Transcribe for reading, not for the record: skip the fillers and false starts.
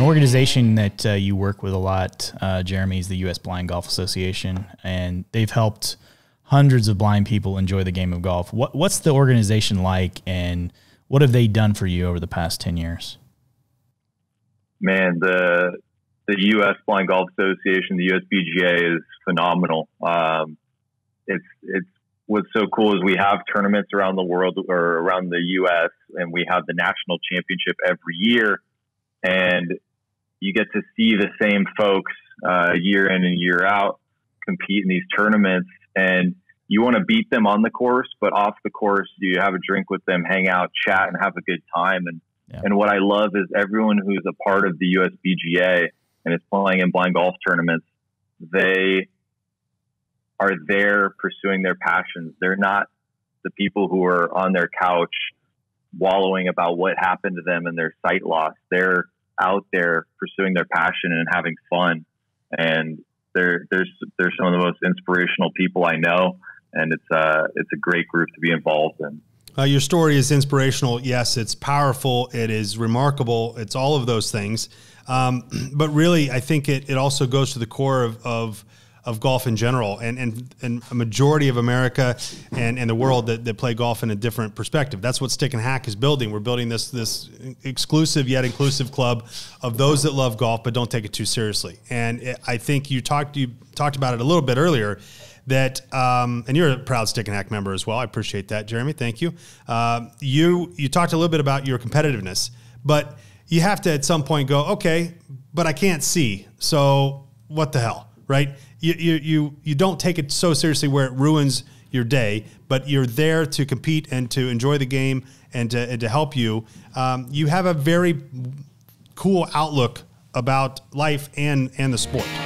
organization that you work with a lot, Jeremy, is the U.S. Blind Golf Association, and they've helped hundreds of blind people enjoy the game of golf. What's the organization like, and what have they done for you over the past 10 years? Man, the U.S. Blind Golf Association, the USBGA, is phenomenal. It's what's so cool is we have tournaments around the world or around the U.S., and we have the national championship every year, and you get to see the same folks year in and year out compete in these tournaments, and you want to beat them on the course, but off the course, you have a drink with them, hang out, chat, and have a good time. And what I love is everyone who's a part of the USBGA and is playing in blind golf tournaments, they are there pursuing their passions. They're not the people who are on their couch wallowing about what happened to them and their sight loss. They're out there pursuing their passion and having fun. And they're some of the most inspirational people I know. And it's a great group to be involved in. Your story is inspirational. Yes, it's powerful. It is remarkable. It's all of those things. But really, I think it also goes to the core of golf in general, and a majority of America and the world that play golf in a different perspective. That's what Stick and Hack is building. We're building this exclusive yet inclusive club of those that love golf but don't take it too seriously. And I think you talked about it a little bit earlier, that and you're a proud Stick and Hack member as well. I appreciate that, Jeremy. Thank you. You talked a little bit about your competitiveness, but you have to at some point go, okay, but I can't see, so what the hell, right? You don't take it so seriously where it ruins your day, but you're there to compete and to enjoy the game and to help you. You have a very cool outlook about life and the sport.